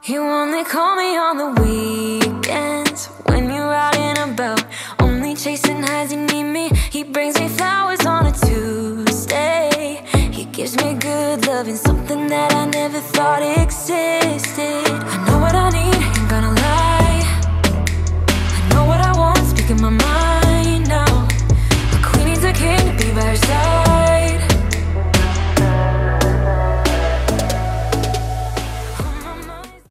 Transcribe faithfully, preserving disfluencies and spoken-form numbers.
You only call me on the weekends, when you're out and about, only chasing highs, you need me. He brings me flowers on a Tuesday. He gives me good loving, something that I never thought existed.